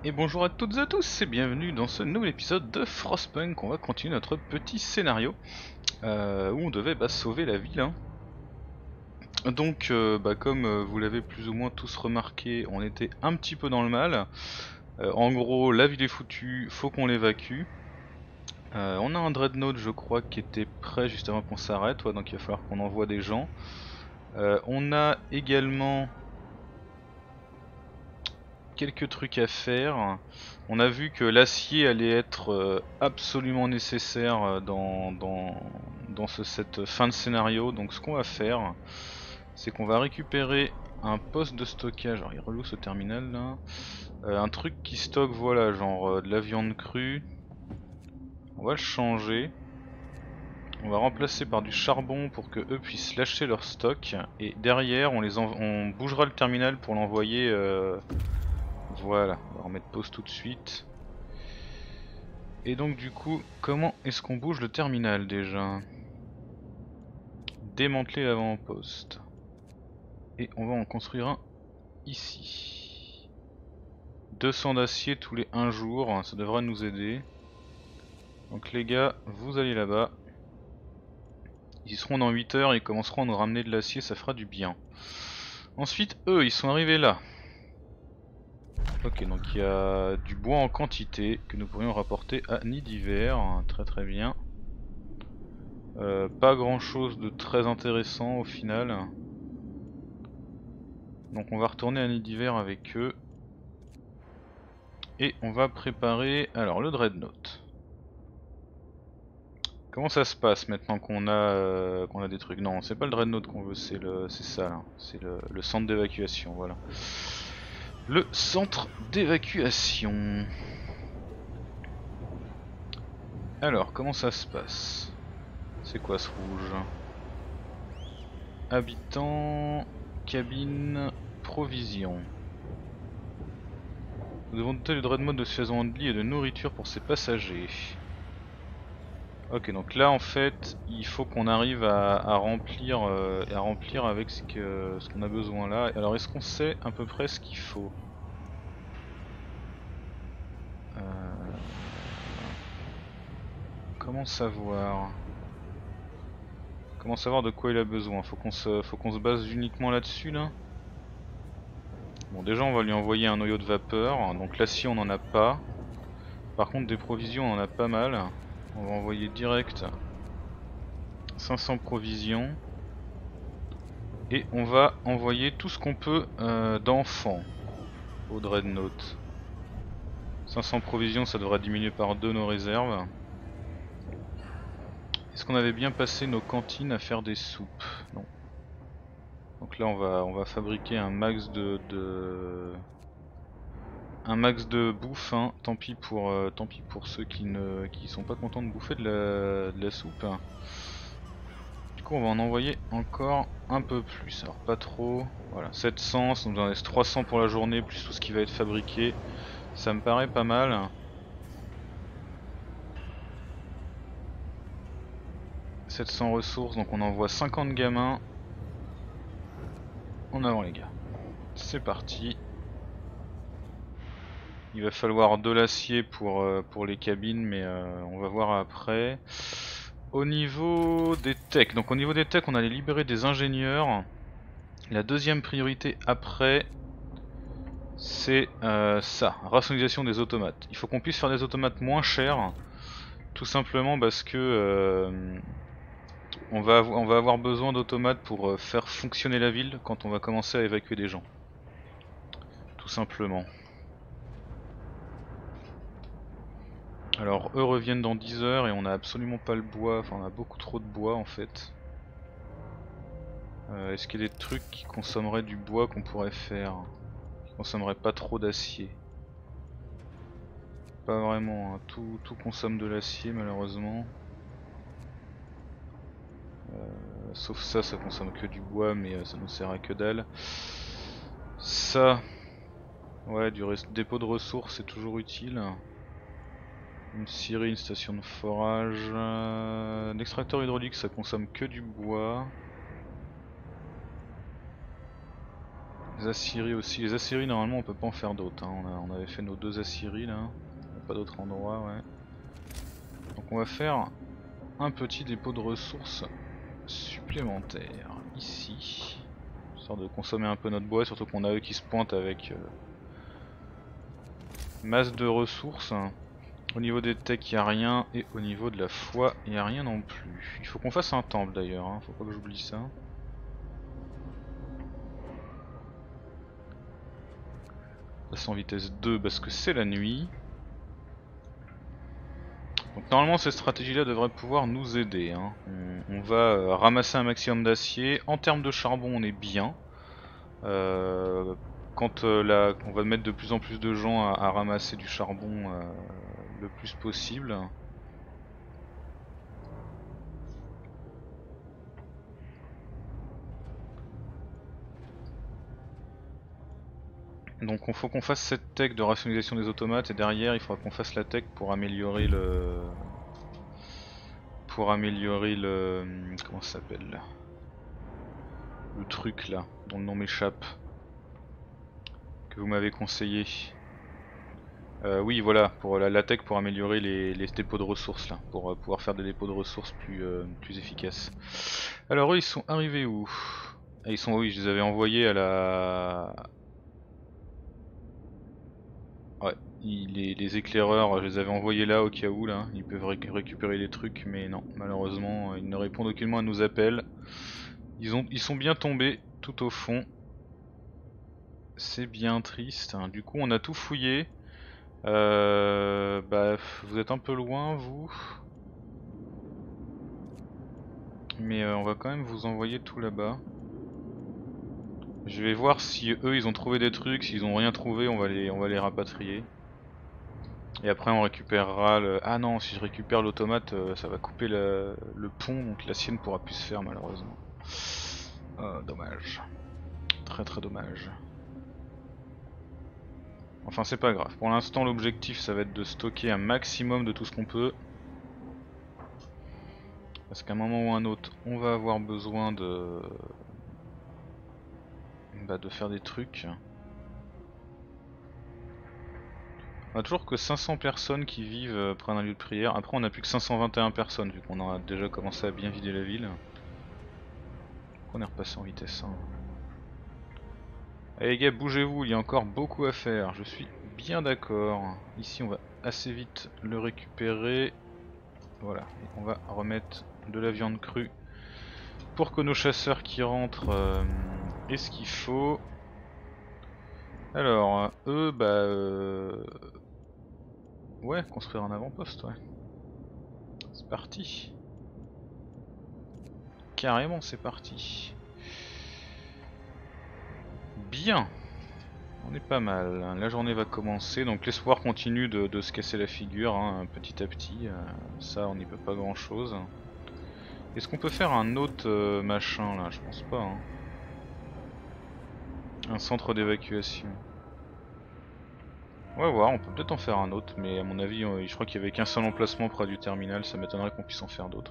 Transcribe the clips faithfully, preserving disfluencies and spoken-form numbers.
Et bonjour à toutes et à tous et bienvenue dans ce nouvel épisode de Frostpunk. On va continuer notre petit scénario euh, où on devait bah, sauver la ville. Hein. Donc euh, bah, comme euh, vous l'avez plus ou moins tous remarqué, on était un petit peu dans le mal. Euh, en gros, la ville est foutue, faut qu'on l'évacue. Euh, on a un dreadnought je crois qui était prêt juste avant qu'on s'arrête, ouais, donc il va falloir qu'on envoie des gens. Euh, on a également quelques trucs à faire. On a vu que l'acier allait être euh, absolument nécessaire euh, dans, dans, dans ce, cette fin de scénario. Donc ce qu'on va faire, c'est qu'on va récupérer un poste de stockage. Alors il est relou ce terminal là. Euh, un truc qui stocke, voilà, genre euh, de la viande crue. On va le changer. On va remplacer par du charbon pour que eux puissent lâcher leur stock. Et derrière, on, les on bougera le terminal pour l'envoyer... Euh, Voilà, on va remettre pause tout de suite. Et donc du coup, comment est-ce qu'on bouge le terminal déjà? Démanteler l'avant-poste. Et on va en construire un ici. deux cents d'acier tous les un jour, ça devrait nous aider. Donc les gars, vous allez là-bas. Ils y seront dans huit heures, ils commenceront à nous ramener de l'acier, ça fera du bien. Ensuite, eux, ils sont arrivés là. Ok, donc il y a du bois en quantité que nous pourrions rapporter à Nid d'hiver, très très bien. Euh, pas grand chose de très intéressant au final. Donc on va retourner à Nid d'hiver avec eux. Et on va préparer alors le dreadnought. Comment ça se passe maintenant qu'on a euh, qu'on a des trucs? Non, c'est pas le dreadnought qu'on veut, c'est le c'est ça là. C'est le, le centre d'évacuation, voilà. Le centre d'évacuation. Alors comment ça se passe? C'est quoi ce rouge? Habitants, cabine, provisions. Nous devons doter le dreadnought de suffisamment de lits et de nourriture pour ses passagers. Ok, donc là en fait, il faut qu'on arrive à, à remplir, euh, à remplir avec ce que ce qu'on a besoin là. Alors est-ce qu'on sait à peu près ce qu'il faut? euh... Comment savoir? Comment savoir de quoi il a besoin? Faut qu'on se, faut qu'on se base uniquement là-dessus là. Bon, déjà on va lui envoyer un noyau de vapeur. Donc l'acier on en a pas. Par contre des provisions on en a pas mal. On va envoyer direct cinq cents provisions. Et on va envoyer tout ce qu'on peut euh, d'enfants au dreadnought. cinq cents provisions, ça devrait diminuer par deux nos réserves. Est-ce qu'on avait bien passé nos cantines à faire des soupes? Non. Donc là on va on va fabriquer un max de, de... un max de bouffe, hein. Tant pis pour euh, tant pis pour ceux qui ne qui sont pas contents de bouffer de la, de la soupe. Du coup on va en envoyer encore un peu plus, alors pas trop. Voilà, sept cents, ça nous en laisse trois cents pour la journée, plus tout ce qui va être fabriqué. Ça me paraît pas mal. sept cents ressources, donc on envoie cinquante gamins. En avant les gars. C'est parti. Il va falloir de l'acier pour, euh, pour les cabines, mais euh, on va voir après. Au niveau des techs, donc au niveau des techs on allait libérer des ingénieurs. La deuxième priorité après, c'est euh, ça, rationalisation des automates. Il faut qu'on puisse faire des automates moins chers, tout simplement parce que euh, on, va on va avoir besoin d'automates pour euh, faire fonctionner la ville quand on va commencer à évacuer des gens. Tout simplement. Alors eux reviennent dans dix heures et on a absolument pas le bois, enfin on a beaucoup trop de bois en fait. Euh, Est-ce qu'il y a des trucs qui consommeraient du bois qu'on pourrait faire? Qui consommeraient pas trop d'acier? Pas vraiment, hein. tout, tout consomme de l'acier malheureusement. Euh, sauf ça, ça consomme que du bois mais euh, ça nous sert à que dalle. Ça, ouais, du dépôt de ressources c'est toujours utile. Une scierie, une station de forage, euh, un extracteur hydraulique ça consomme que du bois. Les aciéries aussi. Les aciéries normalement on peut pas en faire d'autres. Hein. On, a, on avait fait nos deux aciéries là. Pas d'autres endroits, ouais. Donc on va faire un petit dépôt de ressources supplémentaire ici. Histoire de consommer un peu notre bois, surtout qu'on a eux qui se pointent avec euh, masse de ressources. Au niveau des techs il n'y a rien et au niveau de la foi il n'y a rien non plus. Il faut qu'on fasse un temple d'ailleurs, hein. Faut pas que j'oublie ça. Passer en vitesse deux parce que c'est la nuit. Donc normalement cette stratégie là devrait pouvoir nous aider, hein. on, on va euh, ramasser un maximum d'acier. En termes de charbon on est bien. Euh, quand euh, la, on va mettre de plus en plus de gens à, à ramasser du charbon euh, le plus possible. Donc il faut qu'on fasse cette tech de rationalisation des automates et derrière il faudra qu'on fasse la tech pour améliorer le... Pour améliorer le... Comment ça s'appelle? Le truc là, dont le nom m'échappe. Que vous m'avez conseillé. Euh, oui voilà, pour la, la tech pour améliorer les, les dépôts de ressources là. Pour euh, pouvoir faire des dépôts de ressources plus, euh, plus efficaces. Alors eux ils sont arrivés où? Ah, ils sont, oui je les avais envoyés à la... Ouais, les, les éclaireurs, je les avais envoyés là au cas où là, ils peuvent ré récupérer les trucs, mais non, malheureusement, ils ne répondent aucunement à nos appels. Ils, ont, ils sont bien tombés tout au fond. C'est bien triste, hein. Du coup on a tout fouillé. Euh, bah, vous êtes un peu loin vous. Mais euh, on va quand même vous envoyer tout là-bas. Je vais voir si eux ils ont trouvé des trucs, s'ils ont rien trouvé on va les, on va les rapatrier. Et après on récupérera le... Ah non, si je récupère l'automate, euh, ça va couper le, le pont, donc la sienne pourra plus se faire malheureusement. Oh, dommage. Très très dommage. Enfin c'est pas grave, pour l'instant l'objectif ça va être de stocker un maximum de tout ce qu'on peut. Parce qu'à un moment ou un autre, on va avoir besoin de... Bah, de faire des trucs. On a toujours que cinq cents personnes qui vivent près d'un lieu de prière. Après on a plus que cinq cent vingt et un personnes vu qu'on a déjà commencé à bien vider la ville. On est repassé en vitesse un. Allez les gars, bougez-vous, il y a encore beaucoup à faire, je suis bien d'accord. Ici on va assez vite le récupérer. Voilà, et on va remettre de la viande crue pour que nos chasseurs qui rentrent euh, aient ce qu'il faut. Alors, eux, bah... Euh... Ouais, construire un avant-poste, ouais. C'est parti. Carrément, c'est parti. Bien. On est pas mal. La journée va commencer, donc l'espoir continue de, de se casser la figure, hein, petit à petit. Euh, ça, on n'y peut pas grand-chose. Est-ce qu'on peut faire un autre euh, machin, là? Je pense pas. Hein. Un centre d'évacuation. On va voir, on peut peut-être en faire un autre, mais à mon avis, je crois qu'il y avait qu'un seul emplacement près du terminal, ça m'étonnerait qu'on puisse en faire d'autres.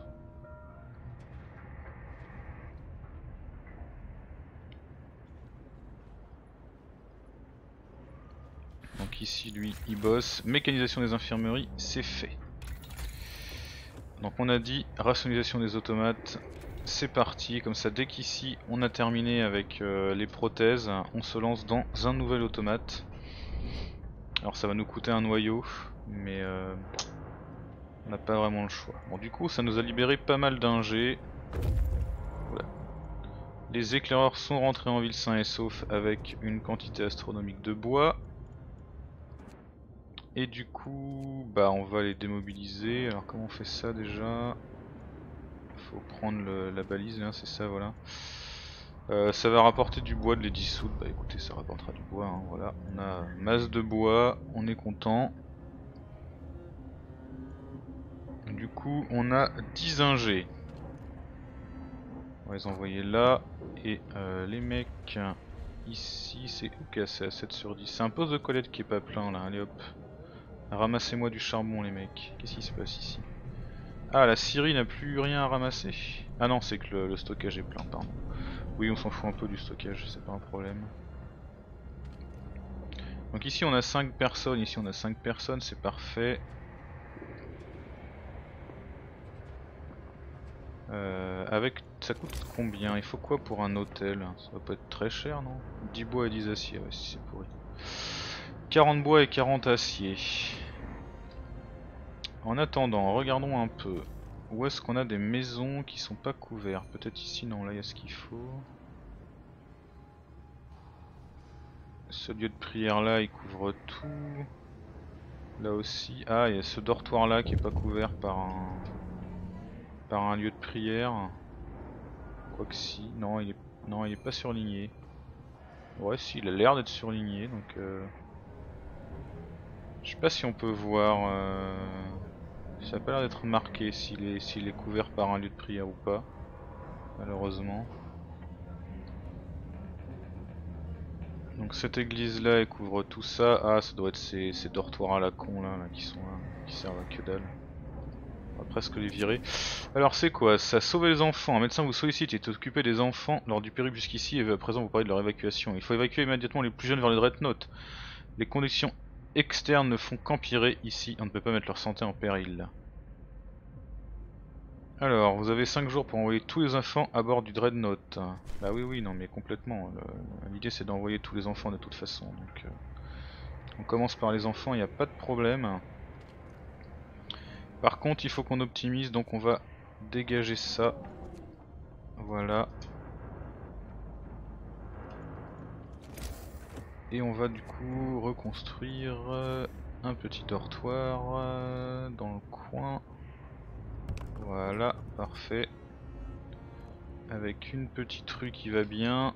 Donc ici, lui, il bosse. Mécanisation des infirmeries, c'est fait. Donc on a dit rationalisation des automates, c'est parti. Comme ça, dès qu'ici on a terminé avec euh, les prothèses, on se lance dans un nouvel automate. Alors ça va nous coûter un noyau, mais euh, on n'a pas vraiment le choix. Bon, du coup, ça nous a libéré pas mal d'ingés. Voilà. Les éclaireurs sont rentrés en ville sains et saufs avec une quantité astronomique de bois. Et du coup, bah on va les démobiliser. Alors comment on fait ça déjà? Faut prendre le, la balise là, c'est ça, voilà. Euh, ça va rapporter du bois de les dissoudre. Bah écoutez, ça rapportera du bois, hein, voilà. On a masse de bois, on est content. Du coup, on a dix ingés. On va les envoyer là. Et euh, les mecs ici, c'est ok, c'est à sept sur dix. C'est un poste de collecte qui est pas plein là, allez hop. Ramassez-moi du charbon les mecs. Qu'est-ce qui se passe ici? Ah, la Syrie n'a plus rien à ramasser. Ah non, c'est que le, le stockage est plein, pardon. Oui, on s'en fout un peu du stockage, c'est pas un problème. Donc ici on a cinq personnes, ici on a cinq personnes, c'est parfait. Euh, avec, ça coûte combien? Il faut quoi pour un hôtel? Ça va pas être très cher, non? dix bois et dix aciers, ouais, si c'est pourri. quarante bois et quarante aciers. En attendant, regardons un peu. Où est-ce qu'on a des maisons qui sont pas couvertes? Peut-être ici, non, là il y a ce qu'il faut. Ce lieu de prière là, il couvre tout. Là aussi. Ah, il y a ce dortoir là qui est pas couvert par un, par un lieu de prière. Quoique si, non il est, non, il est pas surligné. Ouais, si, il a l'air d'être surligné, donc euh... je sais pas si on peut voir. Euh... Ça a pas l'air d'être marqué s'il est, s'il est couvert par un lieu de prière ou pas, malheureusement. Donc cette église là, elle couvre tout ça. Ah, ça doit être ces, ces dortoirs à la con là, là qui sont là, qui servent à que dalle. On va presque les virer. Alors c'est quoi? Ça sauver les enfants. Un médecin vous sollicite et est occupé des enfants lors du périple jusqu'ici et veut à présent vous parler de leur évacuation. Il faut évacuer immédiatement les plus jeunes vers les dreadnoughts. Les conditions externes ne font qu'empirer ici. On ne peut pas mettre leur santé en péril. Alors, vous avez cinq jours pour envoyer tous les enfants à bord du dreadnought. Bah oui oui, non mais complètement. L'idée c'est d'envoyer tous les enfants de toute façon. Donc, euh, on commence par les enfants, il n'y a pas de problème. Par contre il faut qu'on optimise, donc on va dégager ça. Voilà. Et on va du coup reconstruire un petit dortoir dans le coin. Voilà, parfait. Avec une petite rue qui va bien.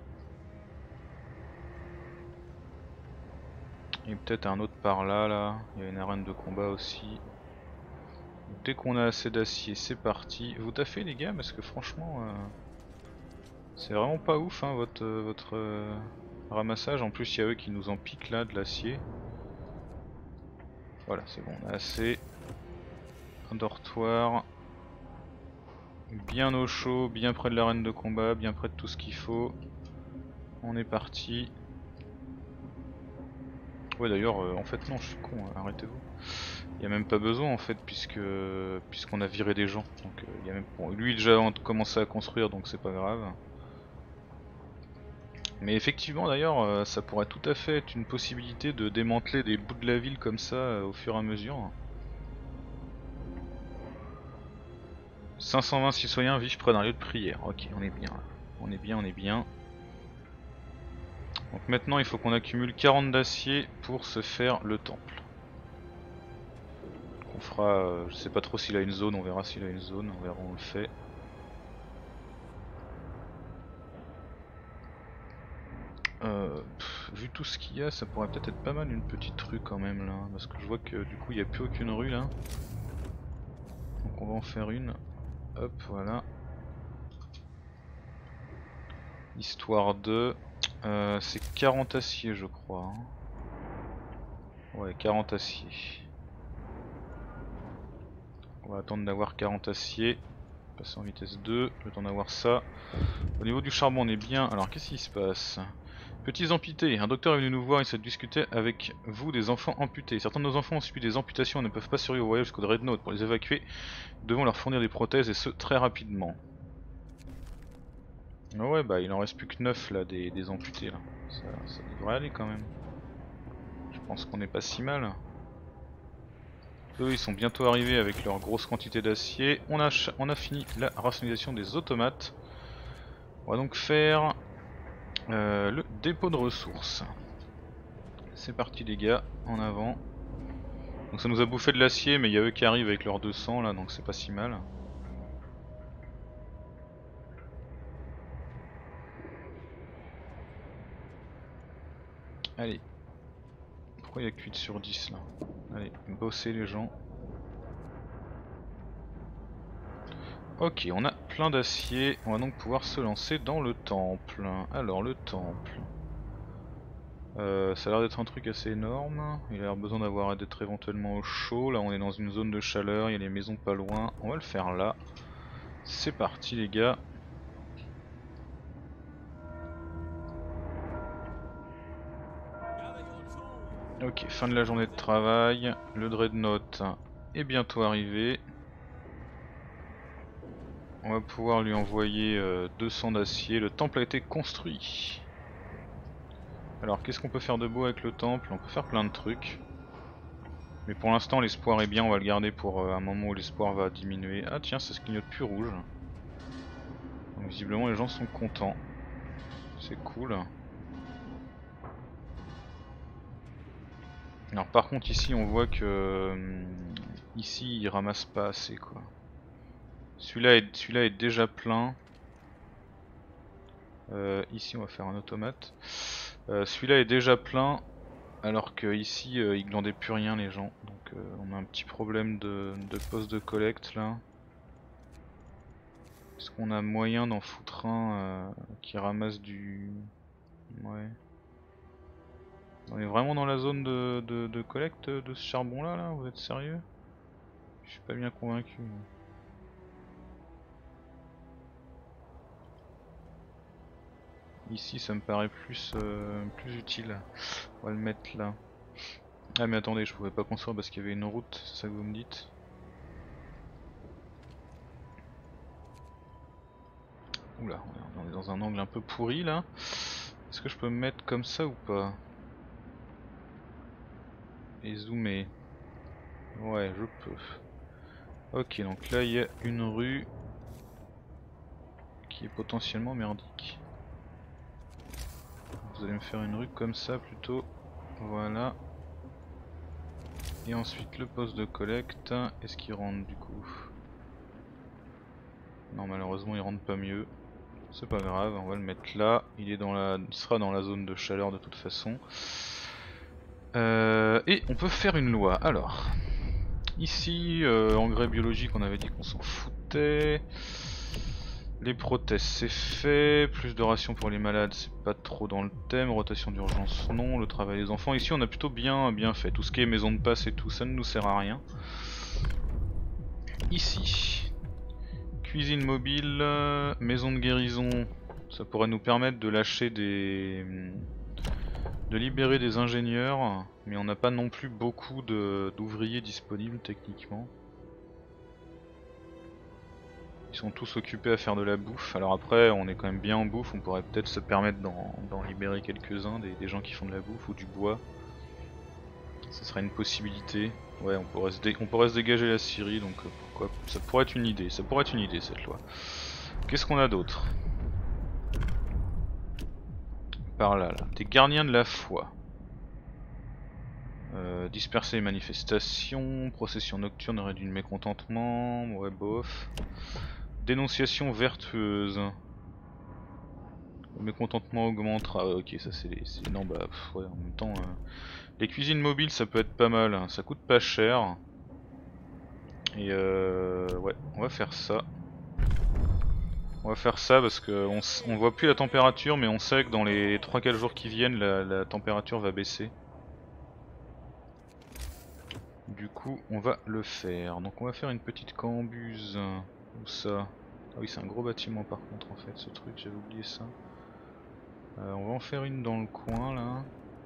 Et peut-être un autre par là, là. Il y a une arène de combat aussi. Donc, dès qu'on a assez d'acier, c'est parti. Vous taffez les gars, parce que franchement, euh, c'est vraiment pas ouf hein, votre, euh, votre euh, ramassage. En plus, il y a eux qui nous en piquent là de l'acier. Voilà, c'est bon, on a assez. Un dortoir. Bien au chaud, bien près de l'arène de combat, bien près de tout ce qu'il faut. On est parti. Ouais d'ailleurs, euh, en fait non, je suis con, hein, arrêtez-vous. Il n'y a même pas besoin en fait, puisque puisqu'on a viré des gens. Donc, euh, y a même... bon, lui il a déjà commencé à construire, donc c'est pas grave. Mais effectivement d'ailleurs, euh, ça pourrait tout à fait être une possibilité de démanteler des bouts de la ville comme ça euh, au fur et à mesure. cinq cent vingt citoyens vivent près d'un lieu de prière. Ok, on est bien là. On est bien, on est bien. Donc maintenant il faut qu'on accumule quarante d'acier pour se faire le temple. On fera, euh, je sais pas trop s'il a une zone, on verra s'il a une zone, on verra où on le fait. Euh, pff, vu tout ce qu'il y a, ça pourrait peut-être être pas mal une petite rue quand même là, parce que je vois que du coup il n'y a plus aucune rue là. Donc on va en faire une. Hop, voilà. Histoire de... Euh, c'est quarante aciers je crois. Hein. Ouais, quarante aciers. On va attendre d'avoir quarante aciers. Passer en vitesse deux, le temps d'avoir ça. Au niveau du charbon on est bien. Alors qu'est-ce qui se passe? Petits amputés, un docteur est venu nous voir et souhaite discuter avec vous des enfants amputés. Certains de nos enfants ont subi des amputations et ne peuvent pas survivre au voyage jusqu'au Dreadnought. Pour les évacuer, nous devons leur fournir des prothèses et ce très rapidement. Ah ouais bah il en reste plus que neuf là des, des amputés là. Ça, ça devrait aller quand même. Je pense qu'on est pas si mal. Eux ils sont bientôt arrivés avec leur grosse quantité d'acier. On a, on a fini la rationalisation des automates. On va donc faire euh, le dépôt de ressources. C'est parti les gars, en avant. Donc ça nous a bouffé de l'acier mais il y a eux qui arrivent avec leurs deux cents là donc c'est pas si mal. Allez. Pourquoi il y a que huit sur dix là? Allez, bosser les gens. Ok, on a plein d'acier, on va donc pouvoir se lancer dans le temple. Alors le temple. Euh, ça a l'air d'être un truc assez énorme, il a l'air besoin d'avoir d'être éventuellement au chaud. Là on est dans une zone de chaleur, il y a les maisons pas loin, on va le faire là. C'est parti les gars. Ok, fin de la journée de travail, le Dreadnought est bientôt arrivé. On va pouvoir lui envoyer euh, deux cents d'acier, le temple a été construit. Alors qu'est-ce qu'on peut faire de beau avec le temple? On peut faire plein de trucs. Mais pour l'instant l'espoir est bien, on va le garder pour euh, un moment où l'espoir va diminuer. Ah tiens, ça se clignote plus rouge. Donc, visiblement les gens sont contents. C'est cool. Alors par contre ici on voit que euh, ici il ramasse pas assez quoi. Celui-là est, celui-là est déjà plein. Euh, ici on va faire un automate. Euh, Celui-là est déjà plein alors que ici euh, ils glandaient plus rien les gens. Donc euh, on a un petit problème de, de poste de collecte là. Est-ce qu'on a moyen d'en foutre un euh, qui ramasse du... Ouais. On est vraiment dans la zone de, de, de collecte de ce charbon là, là? Vous êtes sérieux? Je suis pas bien convaincu. Ici ça me paraît plus, euh, plus utile. On va le mettre là. Ah mais attendez, je pouvais pas construire parce qu'il y avait une route, c'est ça que vous me dites? Oula, on est dans un angle un peu pourri là. Est-ce que je peux me mettre comme ça ou pas? Et zoomer. Ouais, je peux. Ok, donc là il y a une rue qui est potentiellement merdique. Vous allez me faire une rue comme ça plutôt. Voilà. Et ensuite le poste de collecte. Est-ce qu'il rentre du coup? Non, malheureusement il rentre pas mieux. C'est pas grave, on va le mettre là. Il est dans la, il sera dans la zone de chaleur de toute façon. Euh, et on peut faire une loi. Alors, ici, euh, engrais biologique, on avait dit qu'on s'en foutait. Les prothèses, c'est fait. Plus de rations pour les malades, c'est pas trop dans le thème. Rotation d'urgence, non. Le travail des enfants. Ici, on a plutôt bien, bien fait. Tout ce qui est maison de passe et tout, ça ne nous sert à rien. Ici, cuisine mobile, maison de guérison. Ça pourrait nous permettre de lâcher des... de libérer des ingénieurs, mais on n'a pas non plus beaucoup d'ouvriers disponibles techniquement. Ils sont tous occupés à faire de la bouffe. Alors après, on est quand même bien en bouffe, on pourrait peut-être se permettre d'en libérer quelques-uns, des, des gens qui font de la bouffe ou du bois. Ce serait une possibilité. Ouais, on pourrait se, dé on pourrait se dégager la Syrie, donc euh, pourquoi ça pourrait être une idée, ça pourrait être une idée cette loi. Qu'est-ce qu'on a d'autre? Par là, là, des gardiens de la foi. Euh, disperser les manifestations, procession nocturne aurait du mécontentement, ouais bof. Dénonciation vertueuse. Le mécontentement augmentera, ah, ok ça c'est les... Non bah pff, ouais, en même temps... Euh... Les cuisines mobiles ça peut être pas mal, hein. Ça coûte pas cher. Et euh... ouais, on va faire ça. On va faire ça parce que on, on voit plus la température mais on sait que dans les trois quatre jours qui viennent la, la température va baisser. Du coup on va le faire. Donc on va faire une petite cambuse. Où ça? Ah oui c'est un gros bâtiment par contre en fait ce truc, j'avais oublié ça. Euh, on va en faire une dans le coin là.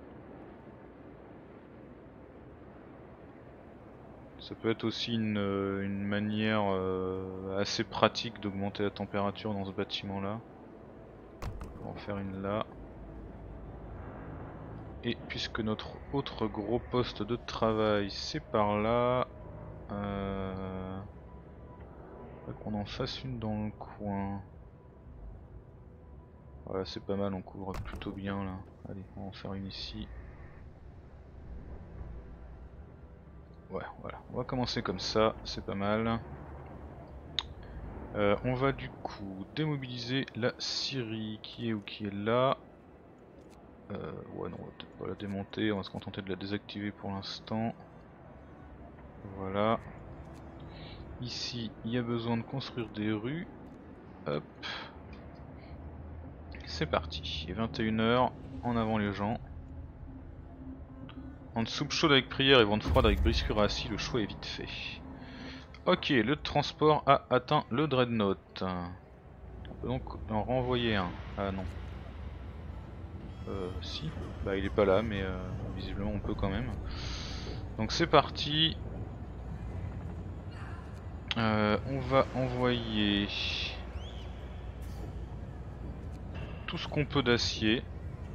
Ça peut être aussi une, une manière euh, assez pratique d'augmenter la température dans ce bâtiment là. On va en faire une là. Et puisque notre autre gros poste de travail c'est par là, euh... faudrait qu'on en fasse une dans le coin. Voilà c'est pas mal, on couvre plutôt bien là. Allez on va en faire une ici. Ouais voilà, on va commencer comme ça, c'est pas mal. Euh, on va du coup démobiliser la Syrie qui est où qui est là. Euh, ouais non on va peut-être pas la démonter, on va se contenter de la désactiver pour l'instant. Voilà. Ici il y a besoin de construire des rues. Hop. C'est parti, il est vingt et une heures, en avant les gens. Entre soupe chaude avec prière et vente froide avec brisure assis, le choix est vite fait. Ok, le transport a atteint le Dreadnought. On peut donc en renvoyer un. Ah non. Euh, si. Bah il est pas là, mais euh, visiblement on peut quand même. Donc c'est parti. Euh, on va envoyer tout ce qu'on peut d'acier.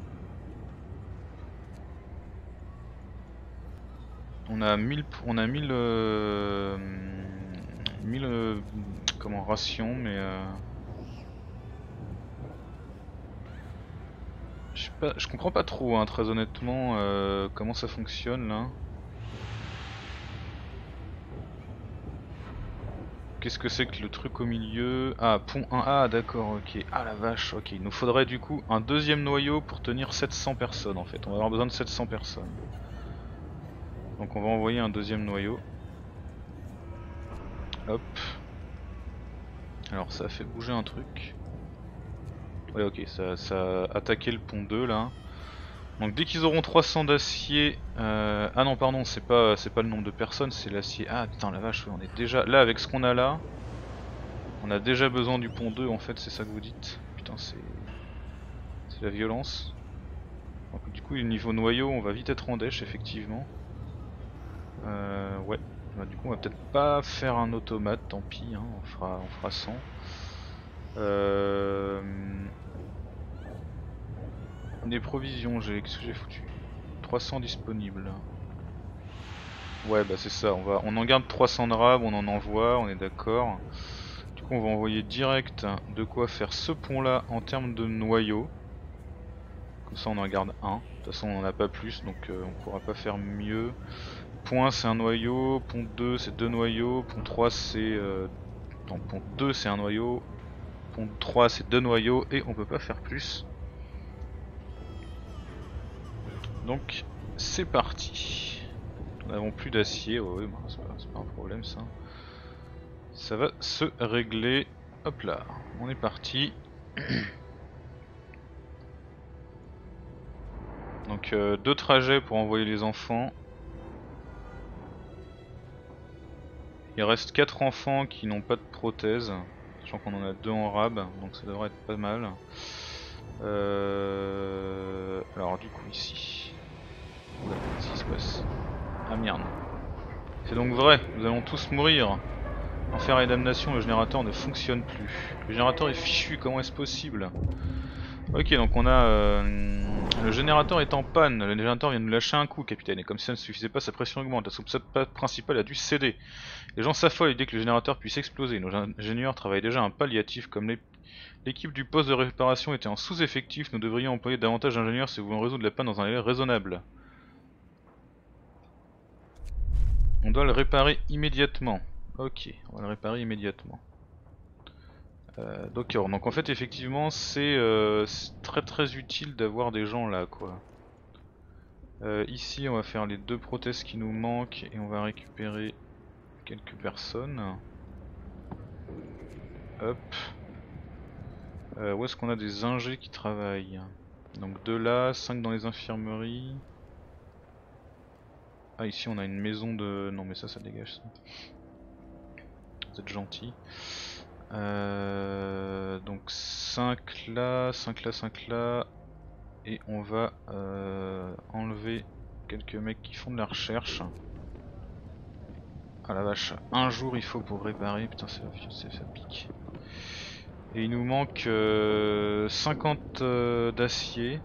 On a mille, on a mille, euh, mille euh, comment, rations, mais euh, je sais pas, je comprends pas trop, hein, très honnêtement, euh, comment ça fonctionne là. Qu'est-ce que c'est que le truc au milieu? Ah, pont un A, d'accord, ok. Ah la vache, ok. Il nous faudrait du coup un deuxième noyau pour tenir sept cents personnes en fait. On va avoir besoin de sept cents personnes. Donc on va envoyer un deuxième noyau. Hop. Alors ça a fait bouger un truc. Ouais, ok, ça, ça a attaqué le pont deux là. Donc dès qu'ils auront trois cents d'acier... Euh... Ah non, pardon, c'est pas, c'est pas le nombre de personnes, c'est l'acier. Ah putain la vache, on est déjà... Là avec ce qu'on a là, on a déjà besoin du pont deux en fait, c'est ça que vous dites. Putain, c'est... C'est la violence. Donc du coup, niveau noyau, on va vite être en dèche effectivement. Euh, ouais. Bah, du coup, on va peut-être pas faire un automate, tant pis, hein, on fera, on fera cent. Euh... Des provisions, j'ai, qu'est-ce que j'ai foutu? trois cents disponibles. Ouais, bah c'est ça, on, va, on en garde trois cents de rab, on en envoie, on est d'accord. Du coup, on va envoyer direct de quoi faire ce pont là en termes de noyau. Comme ça, on en garde un. De toute façon, on en a pas plus, donc euh, on pourra pas faire mieux. Pont un c'est un noyau, pont deux c'est deux noyaux, pont trois c'est... Euh... Non, pont deux c'est un noyau, pont trois c'est deux noyaux et on peut pas faire plus. Donc c'est parti. Nous n'avons plus d'acier, ouais, ouais bah, c'est pas, pas un problème ça. Ça va se régler. Hop là, on est parti. Donc euh, deux trajets pour envoyer les enfants. Il reste quatre enfants qui n'ont pas de prothèse, sachant qu'on en a deux en rab, donc ça devrait être pas mal. Euh... Alors du coup ici, ouais, qu'est-ce qui se passe? Ah merde. C'est donc vrai, nous allons tous mourir. Enfer et damnation, le générateur ne fonctionne plus. Le générateur est fichu, comment est-ce possible? Ok, donc on a... Euh, le générateur est en panne, le générateur vient de nous lâcher un coup, capitaine, et comme si ça ne suffisait pas, sa pression augmente, la soupçonne principale a dû céder. Les gens s'affolent à l'idée que le générateur puisse exploser. Nos ingénieurs travaillent déjà à un palliatif. Comme l'équipe du poste de réparation était en sous-effectif, nous devrions employer davantage d'ingénieurs si nous voulons résoudre la panne dans un délai raisonnable. On doit le réparer immédiatement. Ok, on va le réparer immédiatement. Euh, D'accord, donc en fait effectivement c'est euh, très très utile d'avoir des gens là quoi. Euh, ici on va faire les deux prothèses qui nous manquent et on va récupérer quelques personnes. Hop. Euh, où est-ce qu'on a des ingés qui travaillent? Donc deux là, cinq dans les infirmeries. Ah ici on a une maison de... Non mais ça ça dégage ça. Vous êtes gentil. Euh... Donc cinq là, cinq là, cinq là. Et on va euh, enlever quelques mecs qui font de la recherche. Ah la vache, un jour il faut pour réparer, putain c'est ça pique. Et il nous manque euh, cinquante euh, d'acier.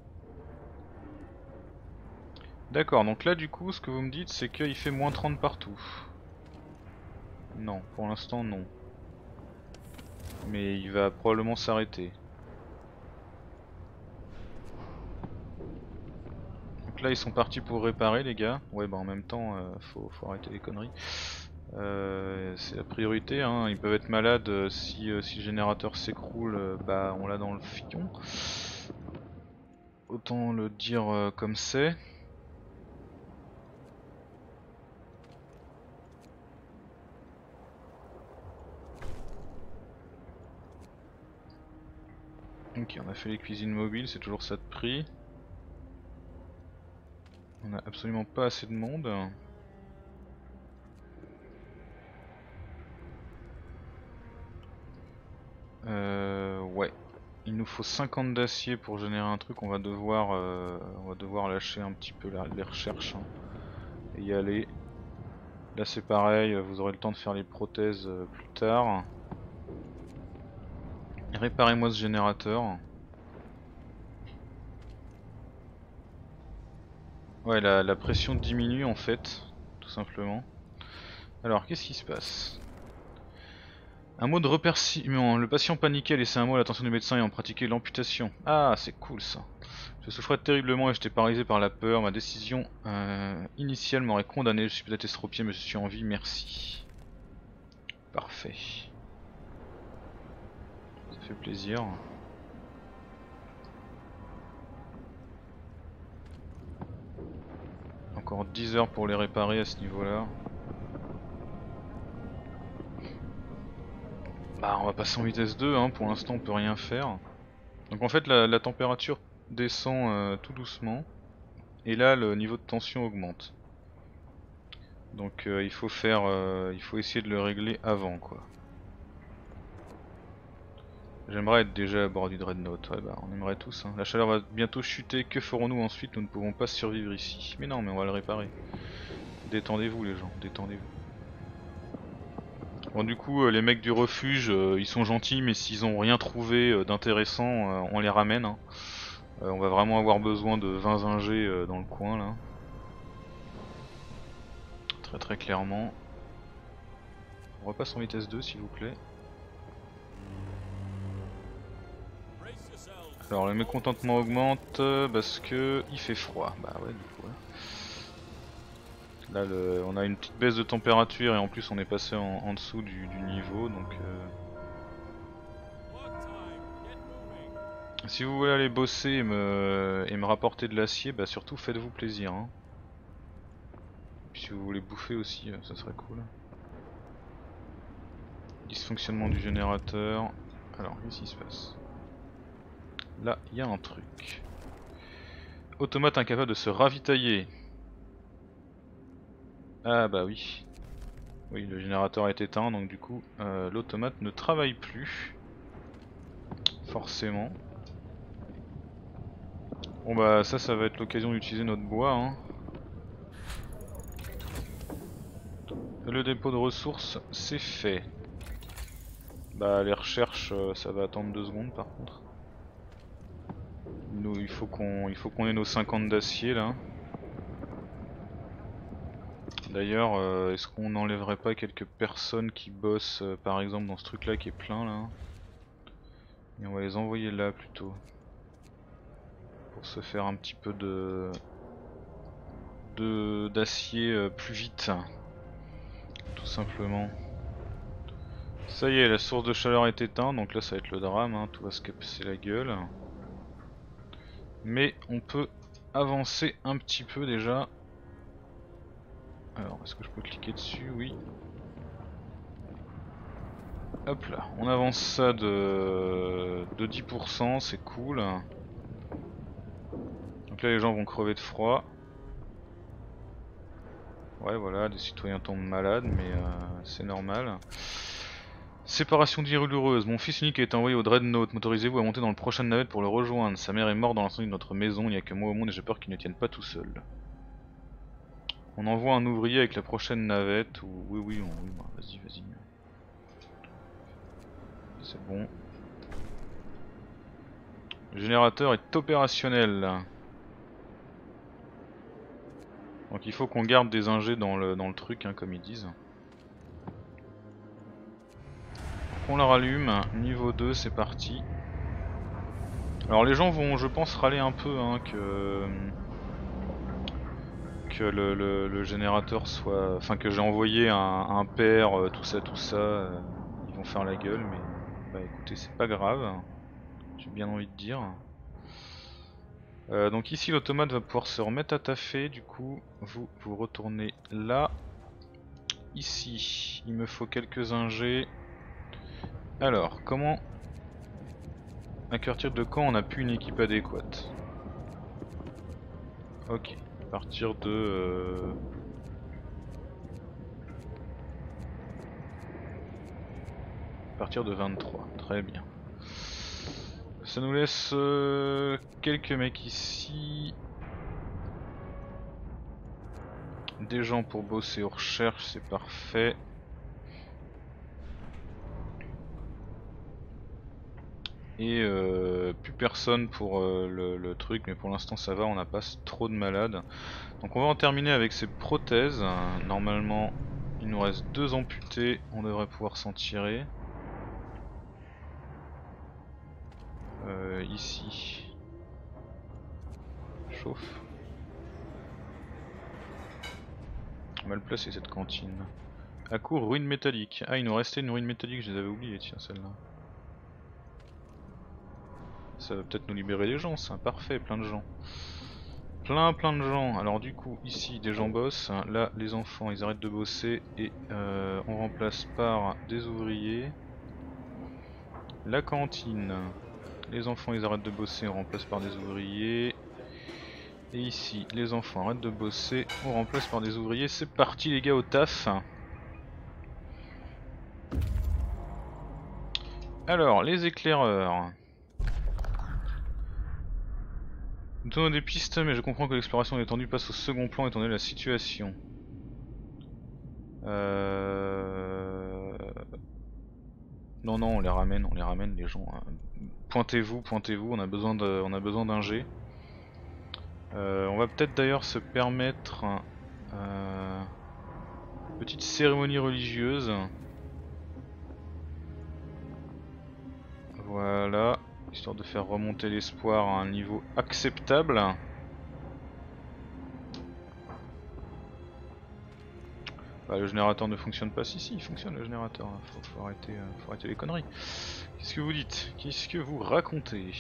D'accord, donc là du coup ce que vous me dites c'est qu'il fait moins trente partout. Non, pour l'instant non. Mais il va probablement s'arrêter. Donc là ils sont partis pour réparer les gars. Ouais bah en même temps euh, faut, faut arrêter les conneries. Euh, c'est la priorité, hein. Ils peuvent être malades euh, si, euh, si le générateur s'écroule, euh, bah on l'a dans le fion. Autant le dire euh, comme c'est. Ok, on a fait les cuisines mobiles, c'est toujours ça de prix. On a absolument pas assez de monde. Euh, ouais. Il nous faut cinquante d'acier pour générer un truc, on va devoir, euh, on va devoir lâcher un petit peu la, les recherches hein, et y aller. Là c'est pareil, vous aurez le temps de faire les prothèses euh, plus tard. Réparez-moi ce générateur. Ouais, la, la pression diminue en fait, tout simplement. Alors, qu'est-ce qui se passe? Un mot de remerciement. Le patient paniqué a laissé un mot à l'attention du médecin et en pratiqué l'amputation. Ah, c'est cool ça. Je souffrais terriblement et j'étais paralysé par la peur. Ma décision euh, initiale m'aurait condamné. Je suis peut-être estropié mais je suis en vie, merci. Parfait. Ça fait plaisir. Encore dix heures pour les réparer à ce niveau-là. Bah on va passer en vitesse deux, hein. Pour l'instant on peut rien faire. Donc en fait la, la température descend euh, tout doucement. Et là le niveau de tension augmente. Donc euh, il faut faire, euh, il faut essayer de le régler avant quoi. J'aimerais être déjà à bord du Dreadnought, ouais bah on aimerait tous hein. La chaleur va bientôt chuter, que ferons-nous ensuite? Nous ne pouvons pas survivre ici. Mais non mais on va le réparer. Détendez-vous les gens, détendez-vous. Bon du coup euh, les mecs du refuge euh, ils sont gentils mais s'ils ont rien trouvé euh, d'intéressant euh, on les ramène hein. euh, On va vraiment avoir besoin de vingt ingés euh, dans le coin là. Très très clairement. On repasse en vitesse deux s'il vous plaît. Alors le mécontentement augmente parce que il fait froid. Bah ouais du coup ouais. Là le, on a une petite baisse de température et en plus on est passé en, en dessous du, du niveau donc euh... si vous voulez aller bosser et me, et me rapporter de l'acier, bah surtout faites-vous plaisir hein. Puis si vous voulez bouffer aussi, ça serait cool. Dysfonctionnement du générateur. Alors qu'est-ce qui se passe? Là il y a un truc. Automate incapable de se ravitailler. Ah bah oui. Oui le générateur est éteint donc du coup euh, l'automate ne travaille plus. Forcément. Bon bah ça ça va être l'occasion d'utiliser notre bois hein. Le dépôt de ressources c'est fait. Bah les recherches euh, ça va attendre deux secondes par contre. Nous il faut qu'on il faut qu'on ait nos cinquante d'acier là. D'ailleurs euh, est-ce qu'on n'enlèverait pas quelques personnes qui bossent euh, par exemple dans ce truc là qui est plein là. Et on va les envoyer là plutôt. Pour se faire un petit peu de de d'acier euh, plus vite. Tout simplement. Ça y est, la source de chaleur est éteinte, donc là ça va être le drame, hein, tout va se casser la gueule. Mais on peut avancer un petit peu déjà. Alors, est-ce que je peux cliquer dessus? Oui. Hop là, on avance ça de, de dix pour cent, c'est cool. Donc là les gens vont crever de froid. Ouais voilà, des citoyens tombent malades, mais euh, c'est normal. Séparation douloureuse. Mon fils unique a été envoyé au Dreadnought. M'autorisez-vous à monter dans le prochain navette pour le rejoindre? Sa mère est morte dans l'incendie de notre maison. Il n'y a que moi au monde et j'ai peur qu'il ne tienne pas tout seul. On envoie un ouvrier avec la prochaine navette. Ou... Oui, oui, on... oui bah, vas-y, vas-y. C'est bon. Le générateur est opérationnel. Donc il faut qu'on garde des ingés dans le, dans le truc, hein, comme ils disent. On la rallume, niveau deux c'est parti. Alors les gens vont je pense râler un peu hein, que que le, le, le générateur soit... Enfin que j'ai envoyé un, un père, euh, tout ça tout ça, euh, ils vont faire la gueule mais bah écoutez c'est pas grave, j'ai bien envie de dire. Euh, donc ici l'automate va pouvoir se remettre à taffer, du coup vous vous retournez là. Ici il me faut quelques ingés. Alors comment... À partir de quand on n'a plus une équipe adéquate? Ok, à partir de... Euh... À partir de vingt-trois, très bien. Ça nous laisse euh, quelques mecs ici. Des gens pour bosser aux recherches, c'est parfait. Et euh, plus personne pour euh, le, le truc, mais pour l'instant ça va, on n'a pas trop de malades. Donc on va en terminer avec ces prothèses. Normalement il nous reste deux amputés, on devrait pouvoir s'en tirer. Euh, ici. Chauffe. Mal placé cette cantine. À court, ruine métallique. Ah, il nous restait une ruine métallique, je les avais oubliées, tiens, celle-là. Ça va peut-être nous libérer les gens, ça, parfait, plein de gens. Plein plein de gens. Alors du coup, ici des gens bossent, là les enfants ils arrêtent de bosser et euh, on remplace par des ouvriers. La cantine, les enfants ils arrêtent de bosser, on remplace par des ouvriers. Et ici, les enfants arrêtent de bosser, on remplace par des ouvriers. C'est parti les gars au taf. Alors, les éclaireurs. Nous donnons des pistes, mais je comprends que l'exploration étendue passe au second plan étant donné la situation. Euh... Non, non, on les ramène, on les ramène les gens. Pointez-vous, pointez-vous, on a besoin de, on a besoin d'un G. Euh, on va peut-être d'ailleurs se permettre euh, une petite cérémonie religieuse. Voilà, histoire de faire remonter l'espoir à un niveau acceptable. Bah, le générateur ne fonctionne pas. Si, si, il fonctionne le générateur. Faut, faut, arrêter, euh, faut arrêter les conneries. Qu'est-ce que vous dites? Qu'est-ce que vous racontez?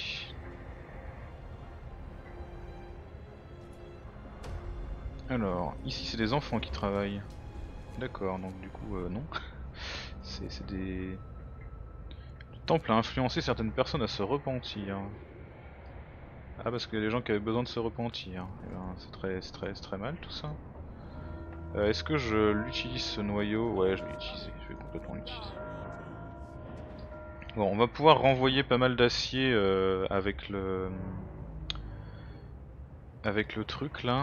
Alors, ici c'est des enfants qui travaillent. D'accord, donc du coup, euh, non. C'est des... Le temple a influencé certaines personnes à se repentir. Ah, parce qu'il y a des gens qui avaient besoin de se repentir. Eh ben, c'est très, très, très mal tout ça. Euh, Est-ce que je l'utilise ce noyau? Ouais, je vais l'utiliser, je vais complètement l'utiliser. Bon, on va pouvoir renvoyer pas mal d'acier euh, avec le... Avec le truc là.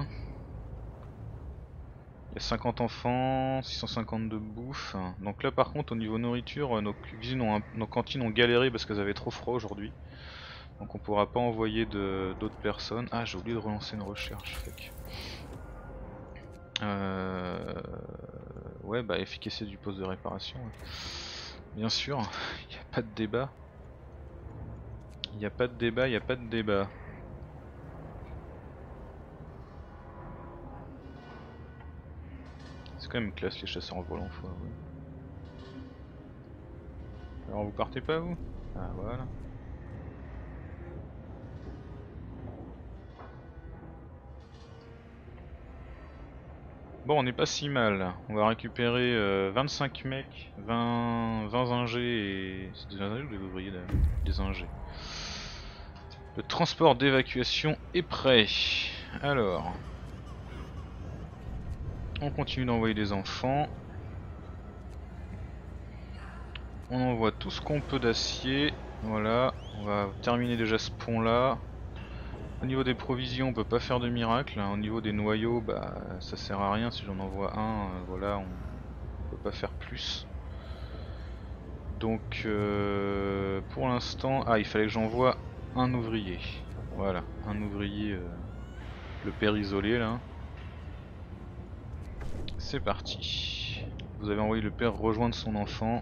Il y a cinquante enfants, six cent cinquante de bouffe. Donc là par contre au niveau nourriture, nos cuisines ont un... nos cantines ont galéré parce qu'elles avaient trop froid aujourd'hui. Donc on pourra pas envoyer d'autres personnes. Ah, j'ai oublié de relancer une recherche. Fuck. Euh... Ouais, bah efficacité du poste de réparation. Bien sûr, il n'y a pas de débat. Il n'y a pas de débat, il n'y a pas de débat. C'est quand même classe les chasseurs en volant, fois. Ouais. Alors vous partez pas vous? Ah voilà. Bon, on n'est pas si mal. On va récupérer euh, vingt-cinq mecs, vingt, vingt ingés et... C'est des ingés ou des ouvriers d'ailleurs? Des ingés. Le transport d'évacuation est prêt. Alors... On continue d'envoyer des enfants. On envoie tout ce qu'on peut d'acier. Voilà, on va terminer déjà ce pont là. Au niveau des provisions on peut pas faire de miracle. Au niveau des noyaux bah ça sert à rien si j'en envoie un, euh, voilà on peut pas faire plus. Donc euh, pour l'instant, ah il fallait que j'envoie un ouvrier. Voilà, un ouvrier, euh, le père isolé là. C'est parti. Vous avez envoyé le père rejoindre son enfant.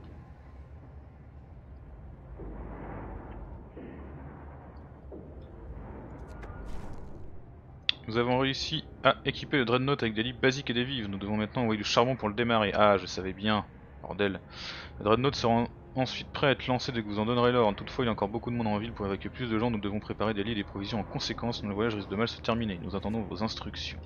Nous avons réussi à équiper le Dreadnought avec des lits basiques et des vives. Nous devons maintenant envoyer du charbon pour le démarrer. Ah, je savais bien. Bordel. Le Dreadnought sera ensuite prêt à être lancé dès que vous en donnerez l'ordre. Toutefois, il y a encore beaucoup de monde en ville pour évacuer plus de gens. Nous devons préparer des lits et des provisions en conséquence. Le voyage risque de mal se terminer. Nous attendons vos instructions.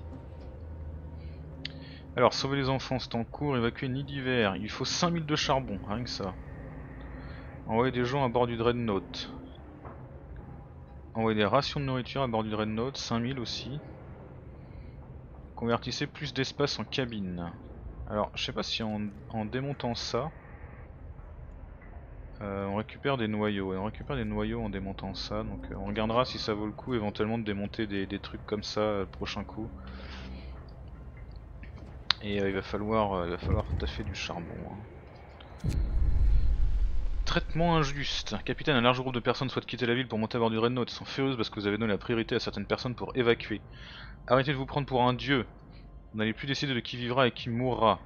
Alors, sauver les enfants, c'est en cours. Évacuer nid d'hiver. Il faut cinq mille de charbon, rien que ça. Envoyer des gens à bord du Dreadnought. Envoyer des rations de nourriture à bord du Dreadnought, cinq mille aussi. Convertissez plus d'espace en cabine. Alors, je sais pas si en, en démontant ça, Euh, on récupère des noyaux, et on récupère des noyaux en démontant ça, donc euh, on regardera si ça vaut le coup éventuellement de démonter des, des trucs comme ça euh, le prochain coup. Et euh, il va falloir euh, il va falloir taffer du charbon. Hein. Traitement injuste. Capitaine, un large groupe de personnes souhaitent quitter la ville pour monter à bord du Dreadnought. Ils sont furieuses parce que vous avez donné la priorité à certaines personnes pour évacuer. Arrêtez de vous prendre pour un dieu. Vous n'allez plus décider de qui vivra et qui mourra.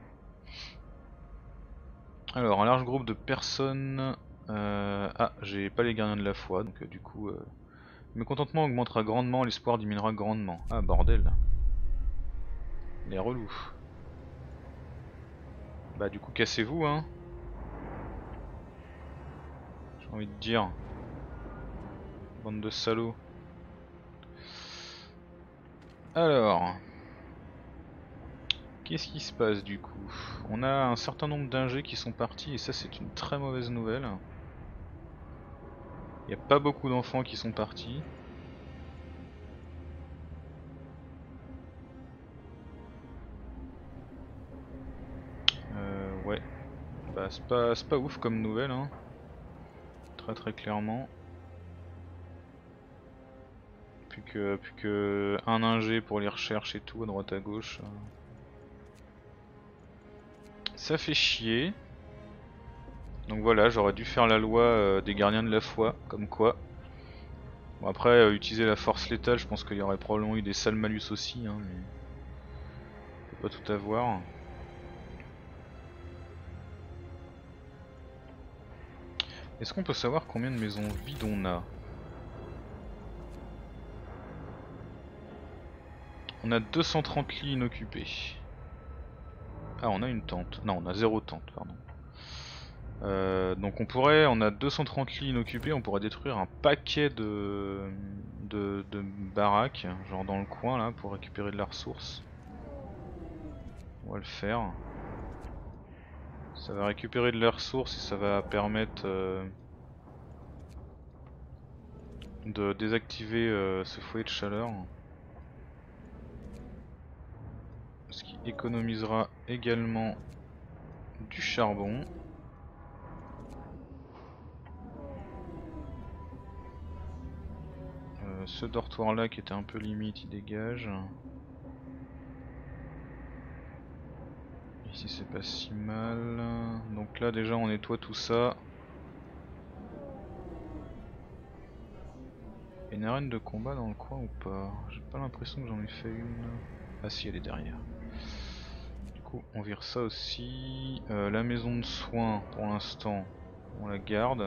Alors, un large groupe de personnes... Euh... Ah, j'ai pas les gardiens de la foi, donc euh, du coup... Euh... Le mécontentement augmentera grandement, l'espoir diminuera grandement. Ah, bordel. Les relous. Bah du coup, cassez-vous, hein. J'ai envie de dire. Bande de salauds. Alors... Qu'est-ce qui se passe du coup? On a un certain nombre d'ingés qui sont partis et ça c'est une très mauvaise nouvelle. Il n'y a pas beaucoup d'enfants qui sont partis. Euh, ouais. Bah c'est pas, c'est pas ouf comme nouvelle, hein. Très très clairement. Plus que, plus que un ingé pour les recherches et tout à droite à gauche. Ça fait chier. Donc voilà, j'aurais dû faire la loi euh, des gardiens de la foi, comme quoi. Bon après, euh, utiliser la force létale, je pense qu'il y aurait probablement eu des sales malus aussi, hein, mais... On peut pas tout avoir. Est-ce qu'on peut savoir combien de maisons vides on a? On a deux cent trente lits inoccupés. Ah, on a une tente. Non, on a zéro tente, pardon. Euh, donc on pourrait, on a deux cent trente lits inoccupés, on pourrait détruire un paquet de, de, de baraques, genre dans le coin là, pour récupérer de la ressource. On va le faire. Ça va récupérer de la ressource et ça va permettre euh, de désactiver euh, ce foyer de chaleur. Ce qui économisera également du charbon. Euh, ce dortoir là qui était un peu limite, il dégage. Ici c'est pas si mal. Donc là déjà on nettoie tout ça. Il y a une arène de combat dans le coin ou pas? J'ai pas l'impression que j'en ai fait une. Ah si, elle est derrière. Du coup on vire ça aussi. Euh, la maison de soins pour l'instant on la garde.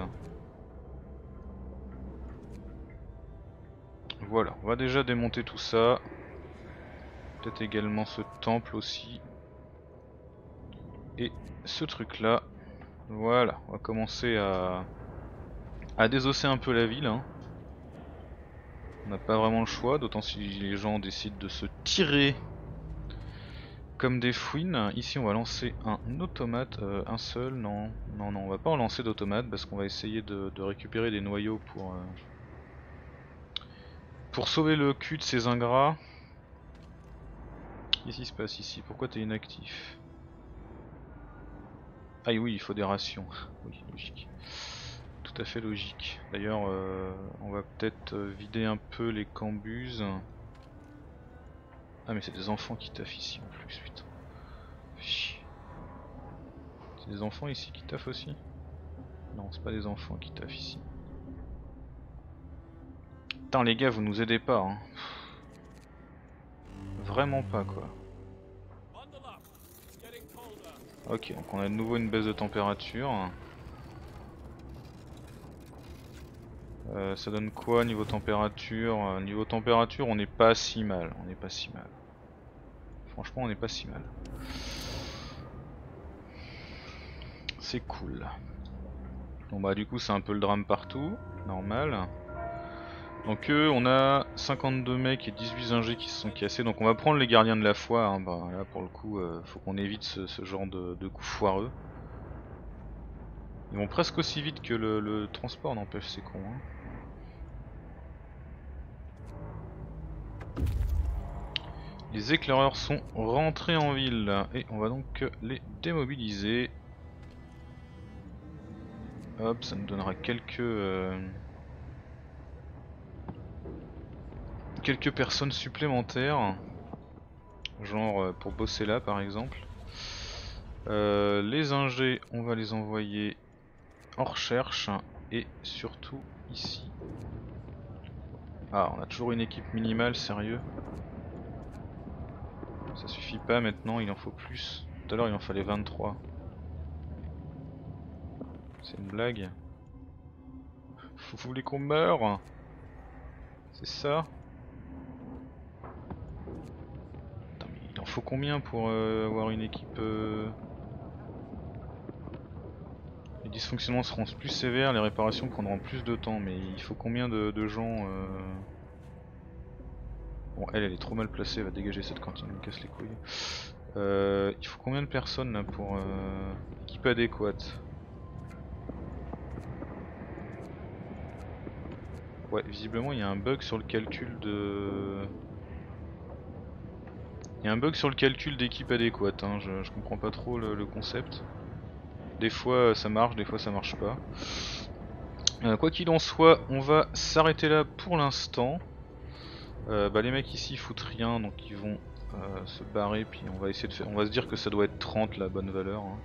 Voilà, on va déjà démonter tout ça. Peut-être également ce temple aussi. Et ce truc là. Voilà, on va commencer à, à désosser un peu la ville. Hein. On n'a pas vraiment le choix, d'autant si les gens décident de se tirer comme des fouines. Ici on va lancer un automate, euh, un seul, non, non, non, on va pas en lancer d'automate parce qu'on va essayer de, de récupérer des noyaux pour, euh, pour sauver le cul de ces ingrats. Qu'est-ce qui se passe ici? Pourquoi t'es inactif? Ah oui, il faut des rations, oui, logique. Tout à fait logique. D'ailleurs, euh, on va peut-être vider un peu les cambuses. Ah mais c'est des enfants qui taffent ici en plus, putain. C'est des enfants ici qui taffent aussi? Non, c'est pas des enfants qui taffent ici. Putain les gars, vous nous aidez pas, hein. Vraiment pas quoi. Ok, donc on a de nouveau une baisse de température. Euh, ça donne quoi niveau température? Niveau température, on n'est pas si mal. On n'est pas si mal. Franchement, on n'est pas si mal. C'est cool. Bon bah du coup c'est un peu le drame partout, normal. Donc eux on a cinquante-deux mecs et dix-huit ingés qui se sont cassés, donc on va prendre les gardiens de la foi, hein. Bah là pour le coup euh, faut qu'on évite ce, ce genre de, de coups foireux. Ils vont presque aussi vite que le, le transport, n'empêche, c'est con, hein. Les éclaireurs sont rentrés en ville et on va donc les démobiliser. Hop, ça nous donnera quelques... Euh, quelques personnes supplémentaires. Genre euh, pour bosser là par exemple. Euh, les ingés, on va les envoyer en recherche. Et surtout ici. Ah, on a toujours une équipe minimale, sérieux. Ça suffit pas maintenant, il en faut plus. Tout à l'heure il en fallait vingt-trois. C'est une blague. Vous voulez qu'on meure? C'est ça? Attends, mais il en faut combien pour euh, avoir une équipe euh... Les dysfonctionnements seront plus sévères, les réparations prendront plus de temps, mais il faut combien de, de gens euh... Bon, elle, elle est trop mal placée, elle va dégager cette cantine, elle me casse les couilles. Euh, il faut combien de personnes là pour euh... équipe adéquate? Ouais, visiblement il y a un bug sur le calcul de... Il y a un bug sur le calcul d'équipe adéquate, hein. je, je comprends pas trop le, le concept. Des fois ça marche, des fois ça marche pas. Euh, quoi qu'il en soit, on va s'arrêter là pour l'instant. Euh, bah, les mecs ici ils foutent rien, donc ils vont euh, se barrer, puis on va essayer de faire. On va se dire que ça doit être trente la bonne valeur. Hein.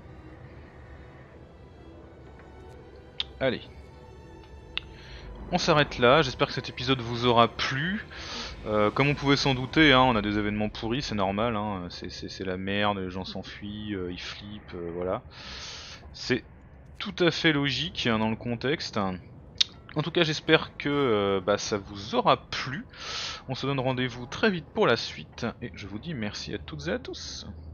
Allez. On s'arrête là, j'espère que cet épisode vous aura plu. Euh, comme on pouvait s'en douter, hein, on a des événements pourris, c'est normal, hein, c'est la merde, les gens s'enfuient, euh, ils flippent, euh, voilà. C'est tout à fait logique hein, dans le contexte. En tout cas j'espère que euh, bah, ça vous aura plu. On se donne rendez-vous très vite pour la suite, et je vous dis merci à toutes et à tous.